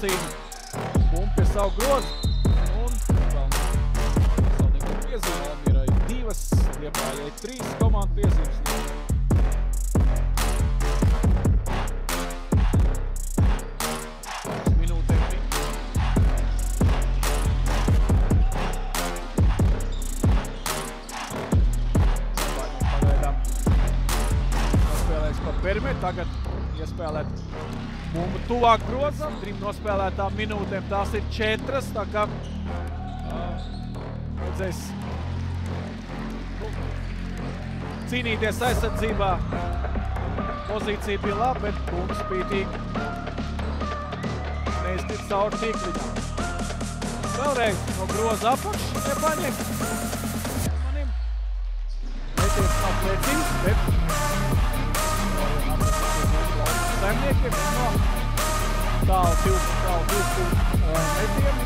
jācīna bumbu pie savu grozu. Un vēl nekur piezīme. Valmierai 2, Liepājai 3 komandu piezīmes. Tagad iespēlēt bumbu tuvāk grozam, 3 nospēlētām minūtēm, tās ir 4, tā kā redzēs cīnīties aizsardzībā. Pozīcija bija laba, bet bumbu spītīgi neiztic cauri tīkliņam. Vēlreiz no groza apakš, Liepājnieks. Manim netiec nav plecīgs, bet saimniekiem no tālu 2 metieni.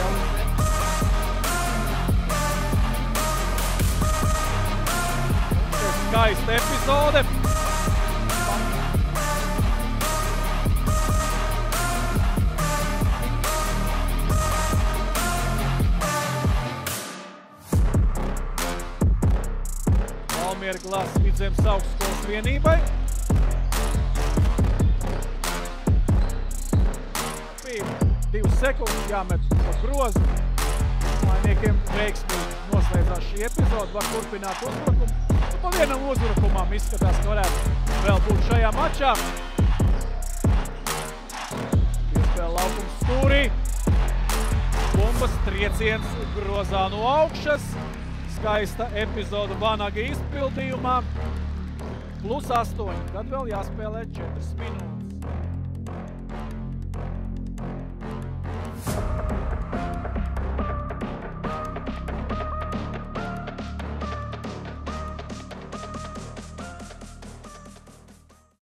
Skaista epizode. Valmiera glāzes Vidzemes augstskolas vienībai. 2 sekundes jāmet pa grozu. Mainiekiem veiksmīgi noslēdzās šī epizode, var turpināt uzbrukumu. Pa vienam uzbrukumam izskatās, ka varētu vēl būt šajā mačā. Piespēle laukums stūrī. Bumbas trieciens grozā no augšas. Skaista epizode Vanaga izpildījumā. +8, tad vēl jāspēlē 4 minūtes.